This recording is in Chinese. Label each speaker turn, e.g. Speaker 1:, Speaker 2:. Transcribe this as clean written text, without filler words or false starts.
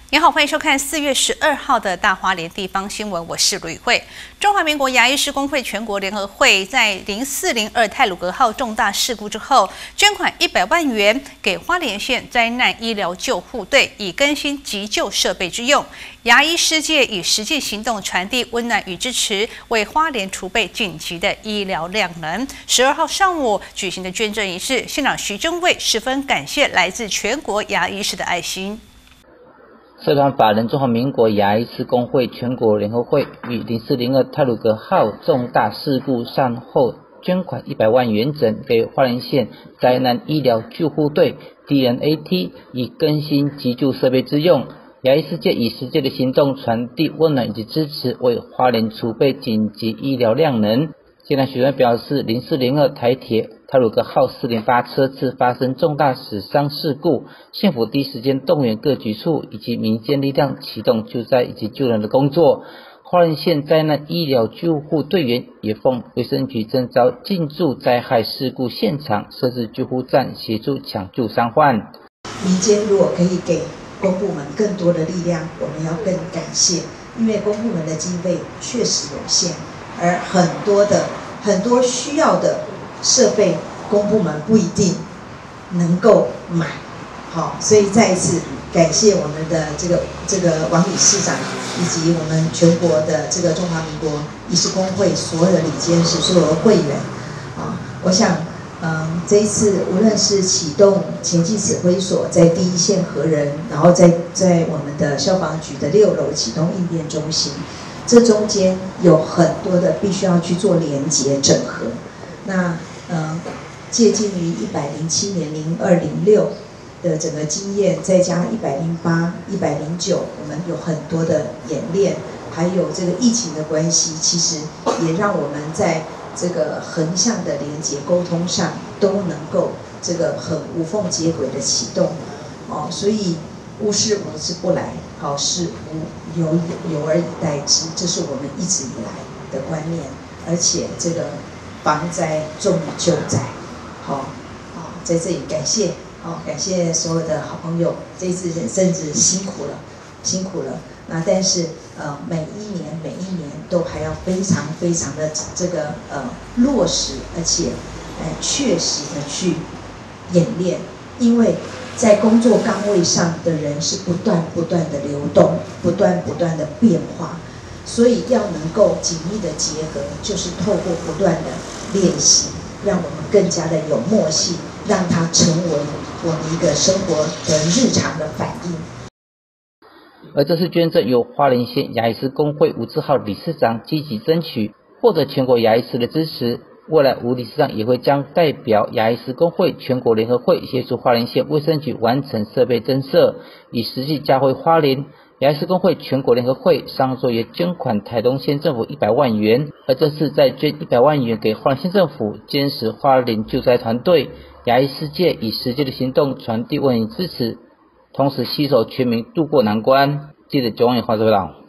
Speaker 1: 你好，欢迎收看4月12号的大花莲地方新闻，我是吕慧。中华民国牙医师公会全国联合会在0402太鲁阁号重大事故之后，捐款100万元给花莲县灾难医疗救护队，以更新急救设备之用。牙医师界以实际行动传递温暖与支持，为花莲储备紧急的医疗量能。12号上午举行的捐赠仪式，县长徐榛蔚十分感谢来自全国牙医师的爱心。
Speaker 2: 社团法人中华民国牙医师公会全国联合会于0402太鲁阁号重大事故善后捐款100万元整给花莲县灾难医疗救护队 DNAT， 以更新急救设备之用。牙医师界以实际的行动传递温暖以及支持，为花莲储备紧急医疗量能。县长许愿表示，0402台铁太鲁阁号408车次发生重大死伤事故，县府第一时间动员各局处以及民间力量启动救灾以及救人的工作。花莲县灾难医疗救护队员也奉卫生局征召，进驻灾害事故现场，设置救护站，协助抢救伤患。
Speaker 3: 民间如果可以给公部门更多的力量，我们要更感谢，因为公部门的经费确实有限，而很多需要的设备，公部门不一定能够买，好，所以再一次感谢我们的这个王理事长，以及我们全国的这个中华民国医师公会所有的理监事、所有的会员，啊，我想，这一次无论是启动前进指挥所在第一线核人，然后在我们的消防局的6楼启动应变中心。这中间有很多的必须要去做连结整合，那借鉴于107年、02、06的整个经验，再加108、109，我们有很多的演练，还有这个疫情的关系，其实也让我们在这个横向的连结沟通上都能够这个很无缝接轨的启动，哦，所以无事无之不来，好事有而以待之，这是我们一直以来的观念。而且这个防灾重于救灾，好，在这里感谢所有的好朋友，这一次甚至辛苦了。那但是每一年都还要非常的这个落实，而且确实的去演练，因为在工作岗位上的人是不断的流动，不断的变化，所以要能够紧密的结合，就是透过不断的练习，让我们更加的有默契，让它成为我们一个生活的日常的反应。
Speaker 2: 而这次捐赠由花莲县牙医师公会吴志浩理事长积极争取，获得全国牙医师的支持。未来吴理事长也会将代表牙医师公会全国联合会，协助花莲县卫生局完成设备增设，以实际嘉惠花莲。牙医师公会全国联合会上周也捐款台东县政府100万元，而这次再捐100万元给花莲县政府，坚实花莲救灾团队。牙医师界以实际的行动传递温暖支持，同时携手全民渡过难关。记者9万元华报道。